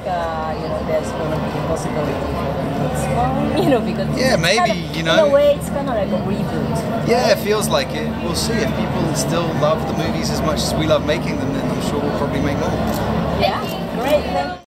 you know, there's going to be a possibility for the next one, you know, because yeah, maybe kind of, you know, in a way, it's kind of like a reboot. Yeah, it feels like it. We'll see. If people still love the movies as much as we love making them, then I'm sure we'll probably make more. Yeah, great.